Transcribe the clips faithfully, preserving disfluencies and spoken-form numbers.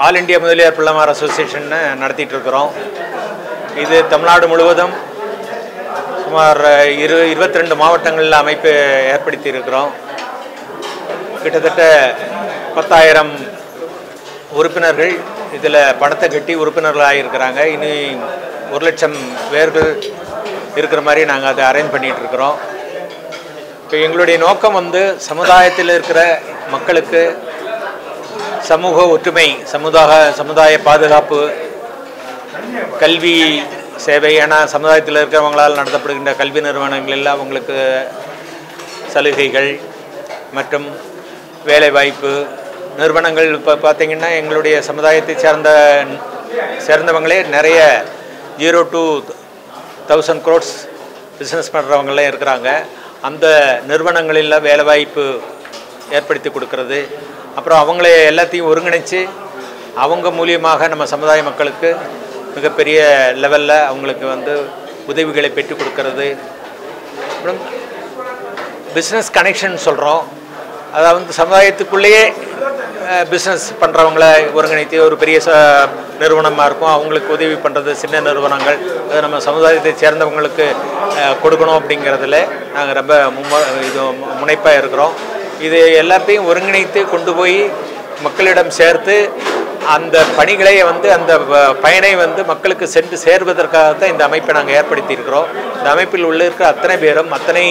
All India Mudaliar Pillaimar association நடத்திட்டு இருக்கிறோம். இது தமிழ்நாடு முழுவதும் சுமார் இரு இருபத்தி ரெண்டு மாவட்டங்களில் அமைப்பு ஏற்படுத்தி இருக்கிறோம். கிட்டத்தட்ட பத்தாயிரம் உறுப்பினர்கள் இதில் பணத்தை கட்டி உறுப்பினர்களாக இருக்கிறாங்க. இனி ஒரு லட்சம் பேர்கள் இருக்கிற மாதிரி நாங்கள் அதை அரேஞ்ச் பண்ணிகிட்டு இருக்கிறோம். இப்போ எங்களுடைய நோக்கம் வந்து சமுதாயத்தில் இருக்கிற மக்களுக்கு சமூக ஒற்றுமை, சமுதாய சமுதாய பாதுகாப்பு, கல்வி சேவை. ஏன்னா சமுதாயத்தில் இருக்கிறவங்களால் நடத்தப்படுகின்ற கல்வி நிறுவனங்களில் அவங்களுக்கு சலுகைகள் மற்றும் வேலைவாய்ப்பு நிறுவனங்கள். இப்போ பார்த்திங்கன்னா எங்களுடைய சமுதாயத்தை சேர்ந்த சேர்ந்தவங்களே நிறைய zero to thousand crores business பண்ணுறவங்களே இருக்கிறாங்க. அந்த நிறுவனங்களில் வேலைவாய்ப்பு ஏற்படுத்தி கொடுக்கறது, அப்புறம் அவங்களே எல்லாத்தையும் ஒருங்கிணைச்சு அவங்க மூலியமாக நம்ம சமுதாய மக்களுக்கு மிகப்பெரிய லெவலில் அவங்களுக்கு வந்து உதவிகளை பெற்று கொடுக்கறது. அப்புறம் பிஸ்னஸ் கனெக்ஷன் சொல்கிறோம். அதாவது வந்து சமுதாயத்துக்குள்ளேயே பிஸ்னஸ் பண்ணுறவங்கள ஒருங்கிணைத்து ஒரு பெரிய ச நிறுவனமாக இருக்கும், அவங்களுக்கு உதவி பண்ணுறது சின்ன நிறுவனங்கள், அது நம்ம சமுதாயத்தை சேர்ந்தவங்களுக்கு கொடுக்கணும் அப்படிங்கிறதுல நாங்கள் ரொம்ப மும்ம இது முனைப்பாக இருக்கிறோம். இது எல்லாத்தையும் ஒருங்கிணைத்து கொண்டு போய் மக்களிடம் சேர்த்து அந்த பணிகளை வந்து அந்த பயனை வந்து மக்களுக்கு சென்று சேர்வதற்காகத்தான் இந்த அமைப்பை நாங்கள் ஏற்படுத்தி இருக்கிறோம். இந்த அமைப்பில் உள்ள இருக்கிற அத்தனை பேரும் அத்தனை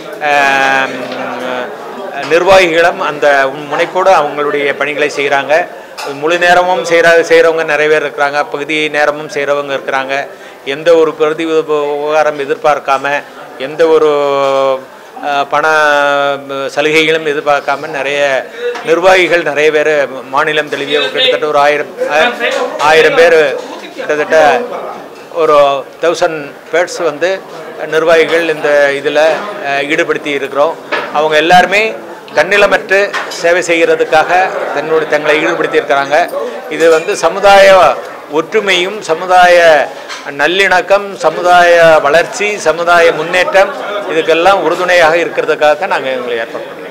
நிர்வாகிகளும் அந்த முனைப்போடு அவங்களுடைய பணிகளை செய்கிறாங்க. முழு நேரமும் செய்கிற செய்கிறவங்க நிறைய பேர் இருக்கிறாங்க, பகுதி நேரமும் செய்கிறவங்க இருக்கிறாங்க. எந்த ஒரு பிரதி விவகாரம் எதிர்பார்க்காம, எந்த ஒரு பண சலுகைகளும் எதிர்பார்க்காம நிறைய நிர்வாகிகள் நிறைய பேர் மாநிலம் தழுவிய கிட்டத்தட்ட ஒரு ஆயிரம் ஆயிரம் பேர் கிட்டத்தட்ட ஒரு தௌசண்ட் பேர்ட்ஸ் வந்து நிர்வாகிகள் இந்த இதில் ஈடுபடுத்தி இருக்கிறோம். அவங்க எல்லாருமே தன்னிலமற்று சேவை செய்கிறதுக்காக தன்னுடைய தங்களை ஈடுபடுத்தி இருக்கிறாங்க. இது வந்து சமுதாய ஒற்றுமையும் சமுதாய நல்லிணக்கம், சமுதாய வளர்ச்சி, சமுதாய முன்னேற்றம் இதுக்கெல்லாம் உறுதுணையாக இருக்கிறதுக்காக தான் நாங்கள் எங்களை ஏற்பாடு பண்ணியிருக்கோம்.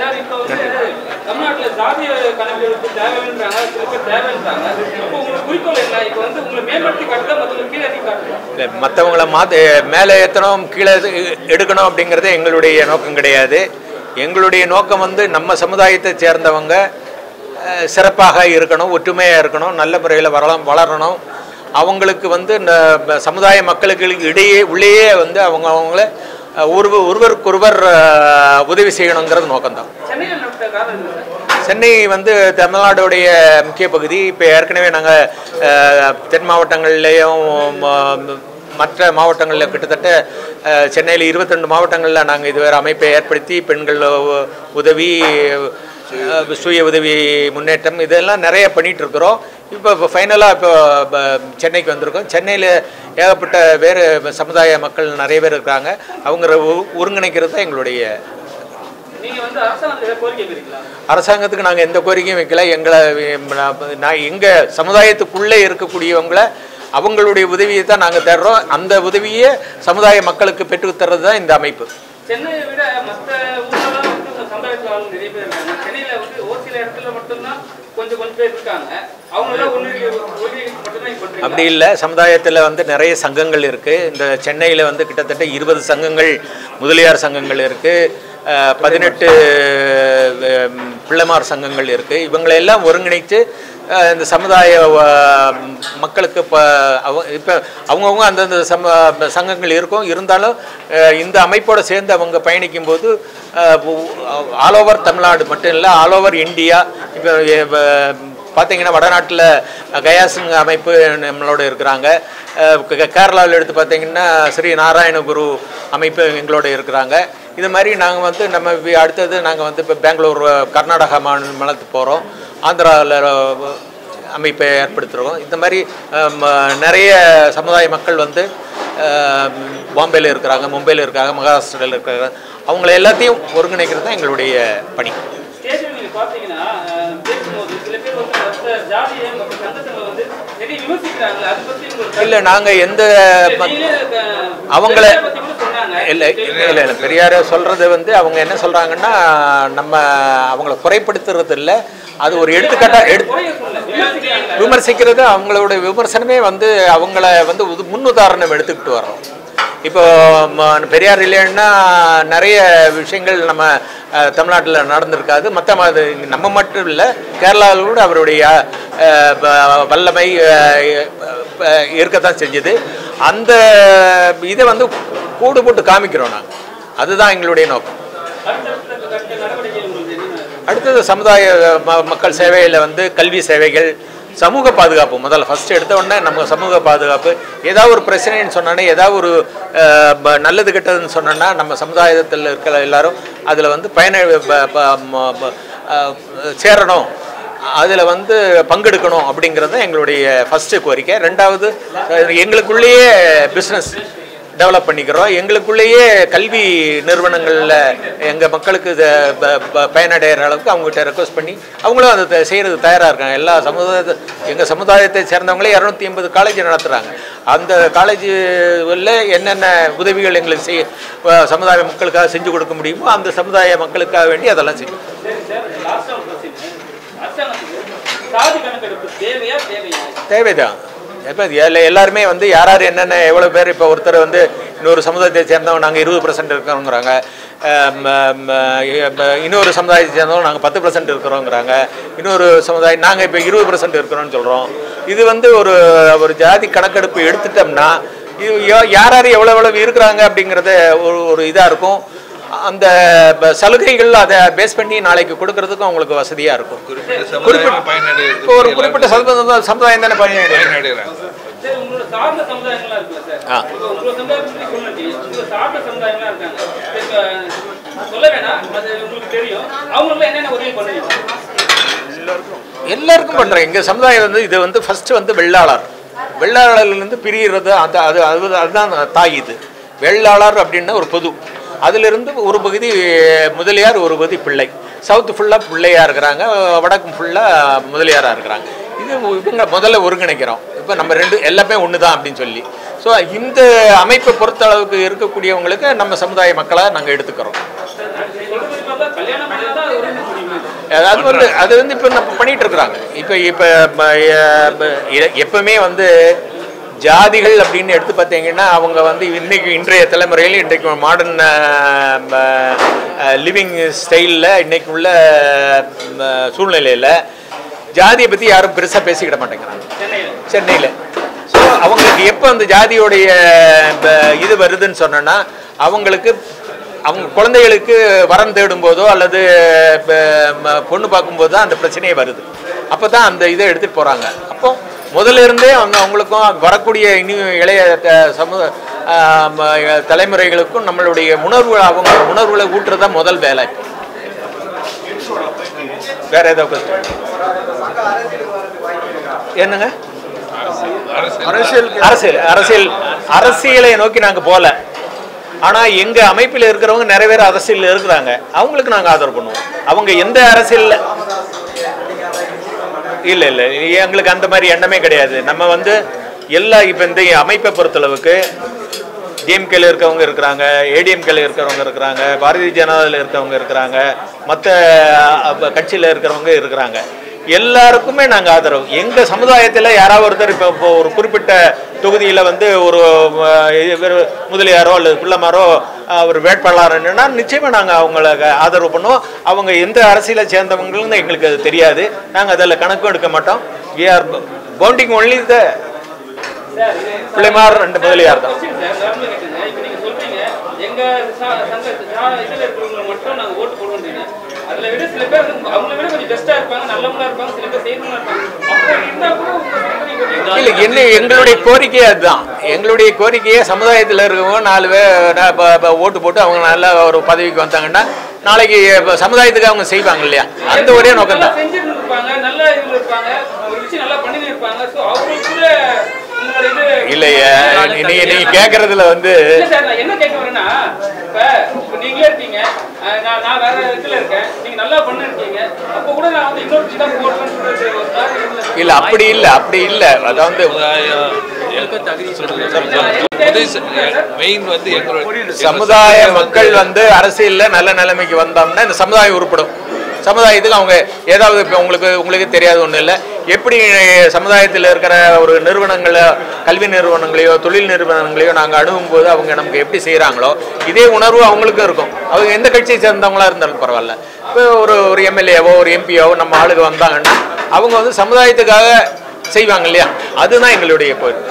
இல்லை, மற்றவங்களை மாற்ற மேலே ஏற்றணும் கீழே எடுக்கணும் அப்படிங்கிறது எங்களுடைய நோக்கம் கிடையாது. எங்களுடைய நோக்கம் வந்து நம்ம சமுதாயத்தை சேர்ந்தவங்க சிறப்பாக இருக்கணும், ஒற்றுமையாக இருக்கணும், நல்ல முறையில் வரலாம் வளரணும். அவங்களுக்கு வந்து இந்த சமுதாய மக்களுக்கு இடையே உள்ளேயே வந்து அவங்க அவங்கள ஒரு ஒருவருக்கொருவர் உதவி செய்யணுங்கிறது நோக்கம்தான். சென்னை வந்து தமிழ்நாடுடைய முக்கிய பகுதி. இப்போ ஏற்கனவே நாங்கள் தென் மாவட்டங்கள்லேயும் மற்ற மாவட்டங்களில் கிட்டத்தட்ட சென்னையில் இருபத்தி ரெண்டு மாவட்டங்களில் நாங்கள் இதுவரை அமைப்பை ஏற்படுத்தி பெண்கள் உதவி, சுய உதவி முன்னேற்றம் இதெல்லாம் நிறைய பண்ணிகிட்டு இருக்கிறோம். இப்போ இப்போ ஃபைனலாக இப்போ சென்னைக்கு வந்திருக்கோம். சென்னையில் ஏகப்பட்ட வேறு சமுதாய மக்கள் நிறைய பேர் இருக்கிறாங்க. அவங்க ஒருங்கிணைக்கிறது தான் எங்களுடைய. அரசாங்கத்துக்கு நாங்கள் எந்த கோரிக்கையும் வைக்கல. எங்களை நான் எங்கள் சமுதாயத்துக்குள்ளே இருக்கக்கூடியவங்களை அவங்களுடைய உதவியை தான் நாங்கள் தர்றோம். அந்த உதவியை சமுதாய மக்களுக்கு பெற்றுத்தர்றது தான் இந்த அமைப்பு. சென்னையை விட மற்ற ஊர்ல சமுதாயத்தில் நிறைய பேர் இருக்காங்க. சென்னையில வந்து ஒரு சில இடத்துல மட்டும்தான் கொஞ்சம் கொஞ்சம் பேர் இருக்காங்க. அவங்களாம் ஒன்று அப்படி இல்லை. சமுதாயத்தில் வந்து நிறைய சங்கங்கள் இருக்குது. இந்த சென்னையில் வந்து கிட்டத்தட்ட இருபது சங்கங்கள், முதலியார் சங்கங்கள் இருக்குது, பதினெட்டு பிள்ளைமார் சங்கங்கள் இருக்குது. இவங்களெல்லாம் ஒருங்கிணைத்து இந்த சமுதாய மக்களுக்கு இப்போ அவ இப்போ அவங்கவுங்க அந்தந்த சம சங்கங்கள் இருக்கும். இருந்தாலும் இந்த அமைப்போடு சேர்ந்து அவங்க பயணிக்கும்போது ஆல் ஓவர் தமிழ்நாடு மட்டும் இல்லை, ஆல் ஓவர் இந்தியா. இப்போ பார்த்தீங்கன்னா வடநாட்டில் கயாசிங் அமைப்பு நம்மளோட இருக்கிறாங்க. கேரளாவில் எடுத்து பார்த்தீங்கன்னா ஸ்ரீ நாராயணகுரு அமைப்பு எங்களோட இருக்கிறாங்க. இது மாதிரி நாங்கள் வந்து நம்ம அடுத்தது நாங்கள் வந்து இப்போ பெங்களூர் கர்நாடகா மாநிலத்துக்கு போகிறோம், ஆந்திராவில் அமைப்பை ஏற்படுத்துகிறோம். இந்த மாதிரி நிறைய சமுதாய மக்கள் வந்து பாம்பேயில் இருக்கிறாங்க, மும்பையில் இருக்காங்க, மகாராஷ்டிராவில் இருக்கிறாங்க. அவங்கள எல்லாத்தையும் ஒருங்கிணைக்கிறது தான் எங்களுடைய பணி. இல்லை, நாங்கள் எந்த அவங்கள இல்லை இல்லை இல்லை பெரியார் சொல்கிறது வந்து அவங்க என்ன சொல்கிறாங்கன்னா, நம்ம அவங்கள குறைப்படுத்துறது இல்லை, அது ஒரு எடுத்துக்காட்டாக எடுத்து விமர்சிக்கிறது அவங்களோட விமர்சனமே வந்து அவங்கள வந்து முன்னுதாரணம் எடுத்துக்கிட்டு வர்றோம். இப்போ பெரியார் இல்லைன்னா நிறைய விஷயங்கள் நம்ம தமிழ்நாட்டில் நடந்திருக்காது. மற்ற நம்ம மட்டும் இல்லை, கேரளாவில் கூட அவருடைய வல்லமை இருக்கத்தான் செஞ்சது. அந்த இதை வந்து கூடு போட்டு காமிக்கிறோம் நாங்கள். அதுதான் எங்களுடைய நோக்கம். அடுத்தது சமுதாய மக்கள் சேவையில் வந்து கல்வி சேவைகள், சமூக பாதுகாப்பு. முதல்ல ஃபஸ்ட்டு எடுத்த உடனே நம்ம சமூக பாதுகாப்பு. ஏதாவது ஒரு பிரச்சனைன்னு சொன்னோன்னே, ஏதாவது ஒரு நல்லது கெட்டதுன்னு சொன்னோன்னா நம்ம சமுதாயத்தில் இருக்கிற எல்லாரும் அதில் வந்து பயன சேரணும், அதில் வந்து பங்கெடுக்கணும் அப்படிங்கிறது தான் எங்களுடைய ஃபஸ்ட்டு கோரிக்கை. ரெண்டாவது, எங்களுக்குள்ளேயே பிஸ்னஸ் டெவலப் பண்ணிக்கிறோம். எங்களுக்குள்ளேயே கல்வி நிறுவனங்களில் எங்கள் மக்களுக்கு பயனடைகிற அளவுக்கு அவங்ககிட்ட ரெக்வஸ்ட் பண்ணி அவங்களும் அதை செய்கிறது தயாராக இருக்காங்க. எல்லா சமுதாயத்தை எங்கள் சமுதாயத்தை சேர்ந்தவங்களே இரநூத்தி எண்பது காலேஜ் நடத்துகிறாங்க. அந்த காலேஜில் என்னென்ன உதவிகள் எங்களுக்கு செய் சமுதாய மக்களுக்காக செஞ்சு கொடுக்க முடியுமோ அந்த சமுதாய மக்களுக்காக வேண்டி அதெல்லாம் செய்யும். தேவைதான். இப்போ எல்லாருமே வந்து யார் யார் என்னென்ன எவ்வளோ பேர், இப்போ ஒருத்தர் வந்து இன்னொரு சமுதாயத்தை சேர்ந்தவங்க நாங்கள் இருபது பர்சன்ட் இருக்கிறோங்கிறாங்க, இன்னொரு சமுதாயத்தை சேர்ந்தவங்க நாங்கள் பத்து பர்சன்ட் இருக்கிறோங்கிறாங்க, இன்னொரு சமுதாயம் நாங்கள் இப்போ இருபது பர்சன்ட் இருக்கிறோன்னு சொல்கிறோம். இது வந்து ஒரு ஒரு ஜாதி கணக்கெடுப்பு எடுத்துட்டோம்னா இது யார் யார் எவ்வளோ எவ்வளோ இருக்கிறாங்க அப்படிங்கிறத ஒரு ஒரு இதாக இருக்கும். அந்த சலுகைகள் அதை பேஸ் பண்ணி நாளைக்கு கொடுக்கறதுக்கும் அவங்களுக்கு வசதியாக இருக்கும். குறிப்பிட்ட ஒரு குறிப்பிட்ட சமுதாயம் தானே பயனடைகிறாங்க. எல்லாருக்கும் பண்றேன். எங்க சமுதாயம் வந்து இது வந்து ஃபர்ஸ்ட் வந்து வெள்ளாளர் வெள்ளாளர்லேருந்து பிரிகிறது. அது அது அதுதான் தாய். இது வெள்ளாளர் அப்படின்னா ஒரு பொது, அதிலிருந்து ஒரு பகுதி முதலியார், ஒரு பகுதி பிள்ளை. சவுத்து ஃபுல்லாக பிள்ளையாக இருக்கிறாங்க, வடக்கு ஃபுல்லாக முதலியாராக இருக்கிறாங்க. இது இவங்க முதல்ல ஒருங்கிணைக்கிறோம். இப்போ நம்ம ரெண்டு எல்லாமே ஒன்று தான் அப்படின்னு சொல்லி. ஸோ இந்த அமைப்பை பொறுத்த அளவுக்கு இருக்கக்கூடியவங்களுக்கு நம்ம சமுதாய மக்களாக நாங்கள் எடுத்துக்கிறோம். அது வந்து அது வந்து இப்போ நம்ம பண்ணிகிட்டு இருக்கிறாங்க. இப்போ இப்போ எப்பவுமே வந்து ஜாதிகள் அப்படின்னு எடுத்து பார்த்தீங்கன்னா அவங்க வந்து இன்றைக்கு இன்றைய தலைமுறையில் இன்றைக்கு மாடர்ன் லிவிங் ஸ்டைலில் இன்றைக்கு உள்ள சூழ்நிலையில் ஜாதியை பற்றி யாரும் பெருசாக பேசிக்கிட மாட்டேங்கிறாங்க சென்னையில். ஸோ அவங்களுக்கு எப்போ அந்த ஜாதியோடைய இது வருதுன்னு சொன்னோன்னா அவங்களுக்கு அவங்க குழந்தைகளுக்கு வரம் தேடும் போதோ அல்லது பொண்ணு பார்க்கும்போது தான் அந்த பிரச்சனையே வருது. அப்போ தான் அந்த இதை எடுத்துகிட்டு போகிறாங்க. அப்போ முதல்ல இருந்தே அவங்க அவங்களுக்கும் வரக்கூடிய இனி இளைய சமூக தலைமுறைகளுக்கும் நம்மளுடைய உணர்வு அவங்க உணர்வுகளை ஊட்டுறது தான் முதல் வேலை. வேற ஏதாவது என்னங்க? அரசியல் அரசியல் அரசியல் அரசியலை நோக்கி நாங்கள் போகல. ஆனால் எங்கள் அமைப்பில் இருக்கிறவங்க நிறைய பேர் அரசியலில் இருக்கிறாங்க. அவங்களுக்கு நாங்கள் ஆதரவு பண்ணுவோம். அவங்க எந்த அரசியலில் இல்லை இல்லை எங்களுக்கு அந்த மாதிரி எண்ணமே கிடையாது. நம்ம வந்து எல்லா இப்போ இந்த அமைப்பை பொறுத்தளவுக்கு டிஎம்கேல இருக்கவங்க இருக்கிறாங்க, ஏடிஎம்கேல இருக்கிறவங்க இருக்கிறாங்க, பாரதிய ஜனதாவில் இருக்கிறவங்க இருக்கிறாங்க, மற்ற கட்சியில் இருக்கிறவங்க இருக்கிறாங்க. எல்லாருக்குமே நாங்கள் ஆதரவு. எங்கள் சமுதாயத்தில் யாராவது ஒருத்தர் இப்போ இப்போ ஒரு குறிப்பிட்ட தொகுதியில் வந்து ஒரு முதலியாரோ அல்லது பிள்ளைமாரோ ஒரு வேட்பாளர் என்னன்னா நிச்சயமாக நாங்கள் அவங்களுக்கு ஆதரவு பண்ணுவோம். அவங்க எந்த அரசியலை சேர்ந்தவங்கன்னு எங்களுக்கு அது தெரியாது. நாங்கள் அதில் கணக்கும் எடுக்க மாட்டோம். We are pounding only the Pillaimar ரெண்டு முதலியார் தான். இல்லை என்ன எங்களுடைய கோரிக்கையே அதுதான். எங்களுடைய கோரிக்கையே சமுதாயத்தில் இருக்கவங்க நாலு பேர் ஓட்டு போட்டு அவங்க நல்ல ஒரு பதவிக்கு வந்தாங்கன்னா நாளைக்கு சமுதாயத்துக்கு அவங்க செய்வாங்க இல்லையா? அந்த ஒரே நோக்கம் தான். இல்லையா நீங்க நீங்க கேக்குறதுல வந்து என்ன கேட்க வரேன்னா, இப்ப நீங்களே இருக்கீங்க, நான் வேற இடத்துல இருக்கேன், நீங்க நல்லா பண்ணிருக்கீங்க, அப்ப கூட நான் வந்து இன்னொரு தான் போடுறேன்னு சொல்றது இல்ல. அப்படி இல்ல அப்படி இல்ல அதாவது சமுதாய மக்கள் வந்து அரசியல்ல நல்ல நிலைமைக்கு வந்தோம்னா இந்த சமுதாயம் உருப்படும். சமுதாயத்துக்கு அவங்க ஏதாவது இப்போ உங்களுக்கு உங்களுக்கு தெரியாத ஒன்றும் இல்லை, எப்படி சமுதாயத்தில் இருக்கிற ஒரு நிறுவனங்களோ கல்வி நிறுவனங்களையோ தொழில் நிறுவனங்களையோ நாங்கள் அணுகும் போது அவங்க நமக்கு எப்படி செய்கிறாங்களோ இதே உணர்வு அவங்களுக்கும் இருக்கும். அவங்க எந்த கட்சியை சேர்ந்தவங்களா இருந்தாலும் பரவாயில்ல. இப்போ ஒரு ஒரு எம்எல்ஏவோ ஒரு எம்பியாவோ நம்ம ஆளுங்க வந்தாங்கன்னா அவங்க வந்து சமுதாயத்துக்காக செய்வாங்க இல்லையா, அதுதான் எங்களுடைய கோரிக்கை.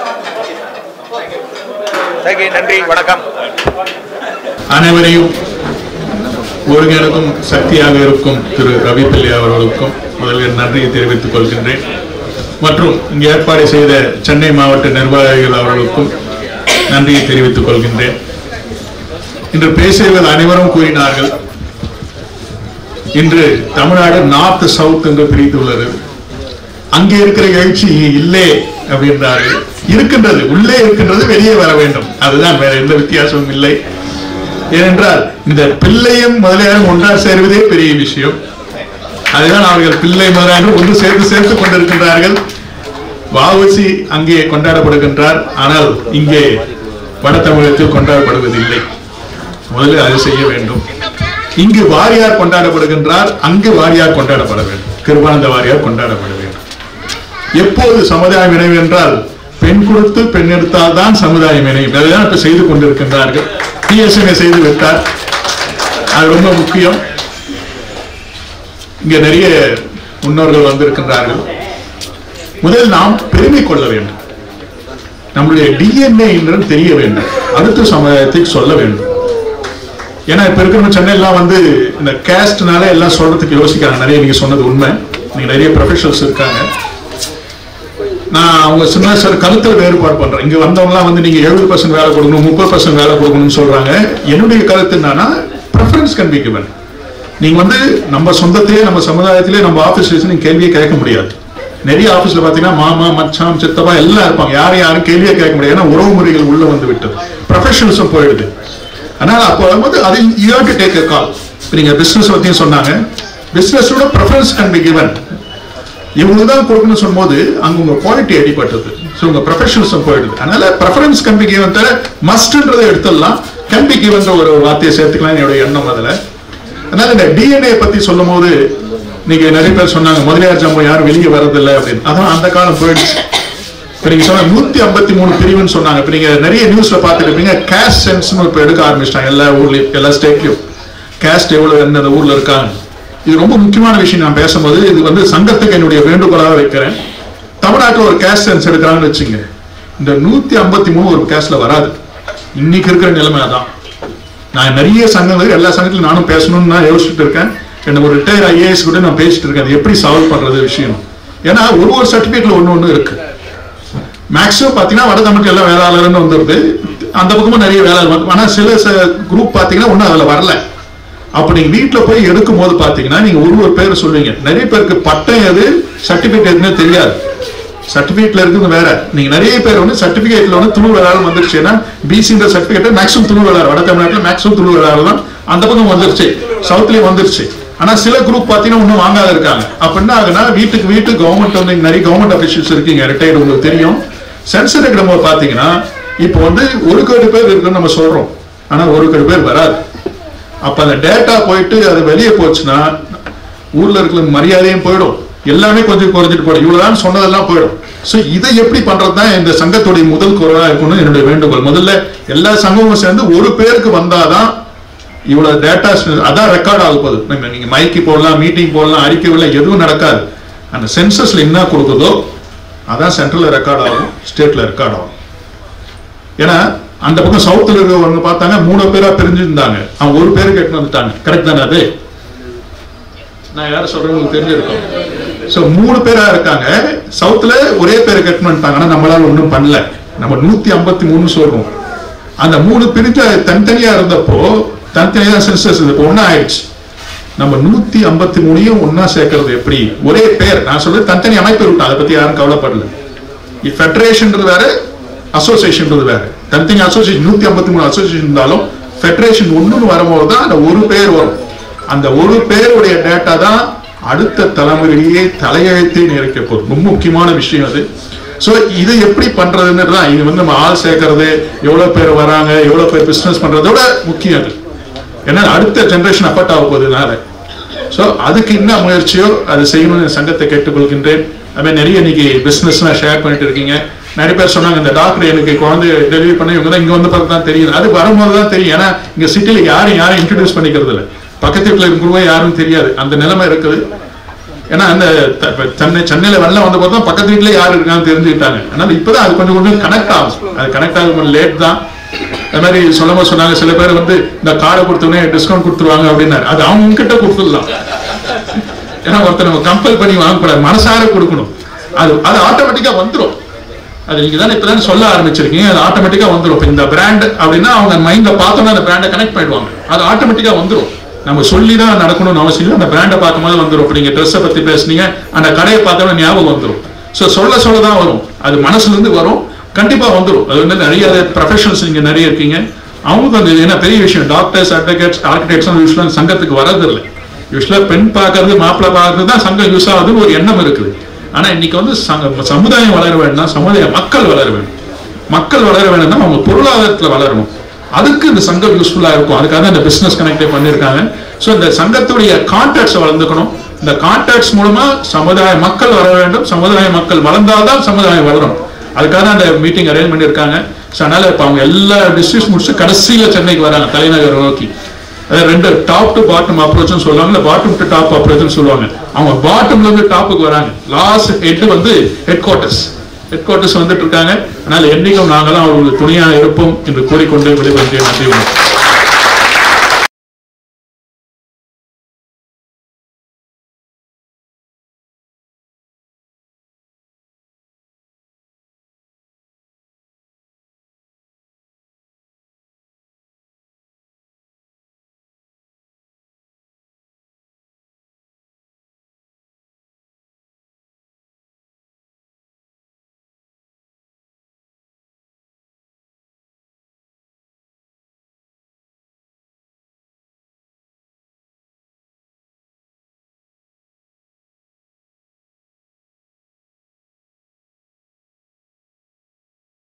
நன்றி, வணக்கம். அனைவரையும் ஒருங்கிணைக்கும் சக்தியாக இருக்கும் திரு ரவி பிள்ளை அவர்களுக்கும் முதலில் நன்றியை தெரிவித்துக் கொள்கின்றேன். மற்றும் இங்கு ஏற்பாடு செய்த சென்னை மாவட்ட நிர்வாகிகள் அவர்களுக்கும் நன்றியை தெரிவித்துக் கொள்கின்றேன். இன்று பேசியவர்கள் அனைவரும் கூறினார்கள், இன்று தமிழ்நாடு நார்த் சவுத் என்று பிரித்துள்ளது. அங்கே இருக்கிற எழுச்சி இல்லை அப்படின்றார்கள். இருக்கின்றது, உள்ளே இருக்கின்றது, வெளியே வர வேண்டும். அதுதான், வேற எந்த வித்தியாசமும் இல்லை. ஏனென்றால் இந்த பிள்ளையும் முதலியாரும் ஒன்றாக சேர்வதே பெரிய விஷயம். அதுதான் அவர்கள் பிள்ளை முதலாக ஒன்று சேர்த்து சேர்த்து கொண்டிருக்கின்றார்கள். வஉசி அங்கே கொண்டாடப்படுகின்றார், ஆனால் இங்கே வட தமிழகத்தில் கொண்டாடப்படுவதில்லை. முதலில் அது செய்ய வேண்டும். இங்கு வாரியார் கொண்டாடப்படுகின்றார், அங்கு வாரியார் கொண்டாடப்பட வேண்டும். கிருபானந்த வாரியார் கொண்டாடப்பட வேண்டும். எப்போது சமுதாயம் இணைவு என்றால் பெண் கொடுத்து பெண் எடுத்தால் தான் சமுதாயம் இணையும். அதுதான் இப்ப செய்து கொண்டிருக்கின்றார்கள். பிஎஸ்என்ஏ செய்து விட்டார், அது ரொம்ப முக்கியம். இங்க நிறைய முன்னோர்கள் வந்திருக்கின்றார்கள். முதல் நாம் பெருமை கொள்ள வேண்டும். நம்முடைய டிஎன்ஏ என்று தெரிய வேண்டும். அடுத்த சமுதாயத்துக்கு சொல்ல வேண்டும். ஏன்னா இப்ப இருக்கிற சென்னையெல்லாம் வந்து இந்த கேஸ்ட்னால எல்லாம் சொல்றதுக்கு யோசிக்கிறாங்க. நிறைய நீங்க சொன்னது உண்மை. நீங்க நிறைய ப்ரொஃபஷனல்ஸ் இருக்காங்க. நான் அவங்க சொன்ன சார் கருத்தில் வேறுபாடு பண்றேன். இங்க வந்தவங்கலாம் வந்து நீங்க எழுபது பர்சன்ட் வேலை கொடுக்கணும், முப்பது பர்சன்ட் வேலை கொடுக்கணும்னு சொல்றாங்க. என்னுடைய கருத்து என்னன்னா, ப்ரெஃபரன்ஸ் கேன் பி கிவன். நீங்க வந்து நம்ம சொந்தத்திலே நம்ம சமுதாயத்திலே நம்ம ஆபீஸ் நீங்க கேள்வியை கேட்க முடியாது. நிறைய ஆபீஸ்ல பாத்தீங்கன்னா மாமா மச்சான் சித்தப்பா எல்லாம் இருப்பாங்க. யாரும் யாரும் கேள்வியை கேட்க முடியாது. ஏன்னா உறவு முறைகள் உள்ள வந்து விட்டது, ப்ரொஃபஷனல்ஸும் போயிடுது. அதனால அப்போ வந்து அது you have to take a call. நீங்க பிசினஸ் பத்தியும் சொன்னாங்க, பிசினஸோட ப்ரெஃபரன்ஸ் கேன் பி கிவன். இவங்களுதான் கொடுக்கணும்னு சொல்லும்போது அங்க உங்க குவாலிட்டி அடிபட்டது, உங்க ப்ரொஃபஷனல்ஸும் போயிடுது. அதனால ப்ரெஃபரன்ஸ் கேன் பி கிவன் தவிர மஸ்ட்ன்றதை எடுத்துடலாம், கேன் பி கிவன் ஒரு வார்த்தையை சேர்த்துக்கலாம் என்னுடைய எண்ணம் அதுல. அதனால இந்த டிஎன்ஏ பத்தி சொல்லும் போது நீங்க நிறைய பேர் சொன்னாங்க முதலியார் ஜம்பம் யாரும் வெளியே வர்றதில்லை அப்படின்னு. அதான் அந்த காலம் போயிடுச்சு. இப்ப நீங்க சொன்ன நூத்தி ஐம்பத்தி மூணு பிரிவுன்னு சொன்னாங்க. இப்ப நீங்க நிறைய நியூஸ்ல பாத்துட்டு இருப்பீங்க, கேஸ்ட் சென்ஸ்னு இப்ப எடுக்க ஆரம்பிச்சிட்டாங்க எல்லா ஊர்லயும், எல்லா ஸ்டேட்லயும். கேஸ்ட் எவ்வளவு என்ன ஊர்ல இருக்காங்க. இது ரொம்ப முக்கியமான விஷயம். நான் பேசும்போது இது வந்து சங்கத்துக்கு என்னுடைய வேண்டுகோளாக வைக்கிறேன். தமிழ்நாட்டில் ஒரு கேஸ்ட் சென்ஸ் எடுக்கிறாங்கன்னு வச்சுங்க, இந்த நூத்தி ஐம்பத்தி மூணு ஒரு கேஸ்ட்ல வராது. இன்னைக்கு இருக்கிற நிலைமை அதான். நான் நிறைய சங்கங்கள் எல்லா சங்கத்திலும் நானும் பேசணும்னு நான் யோசிச்சுட்டு இருக்கேன். என்ன ஒரு ரிட்டையர் ஐஏஎஸ் கூட நான் பேசிட்டு இருக்கேன், அது எப்படி சால்வ் பண்றது விஷயம். ஏன்னா ஒரு ஒரு சர்டிபிகேட்ல ஒண்ணு ஒண்ணு இருக்கு. மேக்ஸிமம் பாத்தீங்கன்னா வட தமிழ் எல்லாம் வேளாளர்னு வந்துருது, அந்த பக்கமும் நிறைய வேளாளர் வந்து. ஆனா சில குரூப் பாத்தீங்கன்னா ஒன்னும் அதுல வரல. அப்ப நீங்க வீட்டுல போய் எடுக்கும் போது பாத்தீங்கன்னா நீங்க ஒரு ஒரு பேர் சொல்லுவீங்க. நிறைய பேருக்கு பட்டம் எது சர்டிபிகேட் எதுன்னு தெரியாது. சர்டிபிகேட்ல இருக்குது வேற. நீங்க நிறைய பேர் வந்து சர்டிபிகேட்ல வந்து துணு வேளாளர் வந்துருச்சுன்னா பிசின்ற சர்டிபிகேட் மேக்ஸிமம் துணு வேளாளர், வட தமிழ்நாட்டில் மேக்ஸிமம் துணு வேளாளர் தான். அந்த பக்கம் வந்துருச்சு, சவுத்லயும் வந்துருச்சு. ஆனா சில குரூப் பாத்தீங்கன்னா இன்னும் வாங்காத இருக்காங்க. அப்ப என்ன ஆகுனா வீட்டுக்கு வீட்டு கவர்மெண்ட் வந்து நிறைய கவர்மெண்ட் அபிஷியல்ஸ் இருக்கீங்க, ரிட்டையர்டு உங்களுக்கு தெரியும். சென்சஸ் எடுக்கிற போது பாத்தீங்கன்னா இப்போ வந்து ஒரு கோடி பேர் இருக்குன்னு நம்ம சொல்றோம், ஆனா ஒரு கோடி பேர் வராது. அப்ப அந்த டேட்டா போயிட்டு அது வெளியே போச்சுன்னா ஊர்ல இருக்கிற மரியாதையும் போயிடும், எல்லாமே கொஞ்சம் குறைஞ்சிட்டு போயிடும், இவ்வளவுதான் சொன்னதெல்லாம் போயிடும். சோ இதை எப்படி பண்றதுதான் இந்த சங்கத்துடைய முதல் குறைவா இருக்கணும்னு என்னுடைய வேண்டுகோள். முதல்ல எல்லா சங்கமும் சேர்ந்து ஒரு பேருக்கு வந்தாதான் இவ்வளவு டேட்டா அதான் ரெக்கார்ட் ஆக போகுது. நீங்க மைக்கு போடலாம், மீட்டிங் போடலாம், அறிக்கை விட எதுவும் நடக்காது. அந்த சென்சஸ்ல என்ன கொடுக்குதோ அதான் சென்ட்ரல்ல ரெக்கார்ட் ஆகும், ஸ்டேட்ல ரெக்கார்ட் ஆகும். ஏன்னா அந்த பக்கம் சவுத்துல இருக்கிறவங்க பார்த்தாங்க மூணு பேரா பிரிஞ்சிருந்தாங்க, அவங்க ஒரு பேரு கேட்டு வந்துட்டாங்க. கரெக்ட் தானே? அது நான் யாரும் சொல்றேன் உங்களுக்கு தெரிஞ்சிருக்கோம். சோ மூணு பேரா இருக்காங்க, சவுத்துல ஒரே பேரை கட்டு வந்துட்டாங்க. ஆனா நம்மளால ஒண்ணும் பண்ணல. நம்ம நூத்தி ஐம்பத்தி மூணு சொல்றோம். அந்த மூணு பிரித்து தனித்தனியா இருந்தப்போ தனித்தனியா சென்சஸ் இப்போ ஒன்னா ஆயிடுச்சு. நம்ம நூத்தி ஐம்பத்தி மூணையும் ஒன்னா சேர்க்கறது எப்படி? ஒரே பேர். நான் சொல்றது தனித்தனி அமைப்பு விட்டோம், அதை பத்தி யாரும் கவலைப்படல. ஃபெடரேஷன்றது வேற, அசோசியேஷன்றது வேற. தனித்தனி அசோசியேஷன் நூத்தி ஐம்பத்தி மூணு அசோசியேஷன் இருந்தாலும் ஃபெடரேஷன் ஒண்ணுன்னு வரும்போது தான் அந்த ஒரு பேர் வரும். அந்த ஒரு பேருடைய டேட்டா தான் அடுத்த தலைமுறையே தலையெழுத்தே நினைக்க போகுது. ரொம்ப முக்கியமான விஷயம் அது. சோ இதை எப்படி பண்றதுன்னு தான் இது வந்து நம்ம ஆள் சேர்க்கறது, எவ்வளவு பேர் வராங்க, எவ்வளவு பேர் பிசினஸ் பண்றதோட முக்கியம் அது. ஏன்னா அடுத்த ஜெனரேஷன் அஃபெக்ட் ஆக போகுதுனால ஸோ அதுக்கு என்ன முயற்சியோ அது செய்யணும்னு சங்கத்தை கேட்டுக்கொள்கின்றேன். அதுமாதிரி நிறைய இன்னைக்கு பிஸ்னஸ்லாம் ஷேர் பண்ணிட்டு இருக்கீங்க. நிறைய பேர் சொன்னாங்க இந்த டாக்டர் எனக்கு குழந்தை டெலிவரி பண்ணி இவங்க தான் இங்கே வந்து பார்த்து தான் தெரியுது. அது வரும்போது தான் தெரியும். ஏன்னா இங்கே சிட்டியில் யாரும் யாரும் இன்ட்ரடியூஸ் பண்ணிக்கிறது இல்லை. பக்கத்து வீட்டில் இருக்கிறவங்க யாரும் தெரியாது. அந்த நிலைமை இருக்குது. ஏன்னா அந்த சென்னை சென்னையில் வெள்ளம் வந்த போது தான் பக்கத்து வீட்டில் யார் இருக்கான்னு தெரிஞ்சுக்கிட்டாங்க. அதனால இப்போதான் அது கொஞ்சம் கொஞ்சம் கனெக்ட் ஆகும். அது கனெக்ட் ஆகும் கொஞ்சம் லேட் தான். அது மாதிரி சொல்லும்போது சொன்னாங்க சில பேர் வந்து இந்த கார்டை கொடுத்தோடனே டிஸ்கவுண்ட் கொடுத்துருவாங்க அப்படின்னாரு. அது அவங்க கிட்ட கொடுத்துடலாம். ஏன்னா ஒருத்தர் நம்ம கம்பல் பண்ணி வாங்கக்கூடாது, மனசார கொடுக்கணும். அது அது ஆட்டோமேட்டிக்கா வந்துடும். அது நீங்க தானே இப்பதான் சொல்ல ஆரம்பிச்சிருக்கீங்க. அது ஆட்டோமேட்டிக்கா வந்துடும். இந்த பிராண்ட் அப்படின்னா அவங்க மைண்ட்ல பார்த்தோன்னா அந்த பிராண்டை கனெக்ட் பண்ணிடுவாங்க. அது ஆட்டோமேட்டிக்கா வந்துடும். நம்ம சொல்லி தான் நடக்கணும்னு அவசியம் இல்லை. அந்த பிராண்டை பார்க்கும்போது வந்துடும். இப்போ நீங்க ட்ரெஸ்ஸை பத்தி பேசுனீங்க, அந்த கடையை பார்த்தோன்னா ஞாபகம் வந்துடும். ஸோ சொல்ல சொல்ல தான் வரும். அது மனசுல இருந்து வரும். கண்டிப்பா வந்துடும். அது வந்து நிறைய ப்ரொஃபஷனல்ஸ் நீங்க நிறைய இருக்கீங்க. அவங்களுக்கு வந்து என்ன பெரிய விஷயம், டாக்டர்ஸ், அட்வொகேட்ஸ், ஆர்கிடெக்ட்ஸ் யூஸ்வலாக சங்கத்துக்கு வரதில்லை. யூஸ்வலாக பெண் பார்க்கறது மாப்பிள்ளை பார்க்கறது தான் சங்கம் யூஸ் ஆகுதுன்னு ஒரு எண்ணம் இருக்குது. ஆனா இன்னைக்கு வந்து சமுதாயம் வளர வேணும்னா சமுதாய மக்கள் வளர வேணும். மக்கள் வளர வேணும்னா அவங்க பொருளாதாரத்துல வளரணும். அதுக்கு இந்த சங்கம் யூஸ்ஃபுல்லா இருக்கும். அதுக்காக இந்த பிசினஸ் கனெக்டே பண்ணியிருக்காங்க. ஸோ இந்த சங்கத்துடைய கான்டாக்ட்ஸ் வளர்ந்துக்கணும். இந்த கான்டாக்ட்ஸ் மூலமா சமுதாய மக்கள் வளர வேண்டும். சமுதாய மக்கள் வளர்ந்தால்தான் சமுதாயம் வளரும். அதுக்காக அந்த மீட்டிங் அரேஞ்ச் பண்ணியிருக்காங்க. ஸோ அதனால இப்போ அவங்க எல்லா டிஸ்ட்ரிக்ட் முடிச்சு கடைசியில சென்னைக்கு வராங்க, தலைநகர் நோக்கி. அதாவது ரெண்டு டாப் டு பாட்டம் அப்ரோச்னு சொல்லுவாங்க, இல்லை பாட்டம் டு டாப் அப்ரோச்னு சொல்லுவாங்க. அவங்க பாட்டம்ல இருந்து டாப்புக்கு வராங்க. லாஸ்ட் ஹெட் வந்து ஹெட் குவார்டர்ஸ் ஹெட் குவார்டர்ஸ் வந்துட்டு இருக்காங்க. அதனால என்னைக்கும் நாங்களாம் அவங்களுக்கு துணையாக இருப்போம் என்று கூறிக்கொண்டு விடைபெறுகிறேன். நன்றி.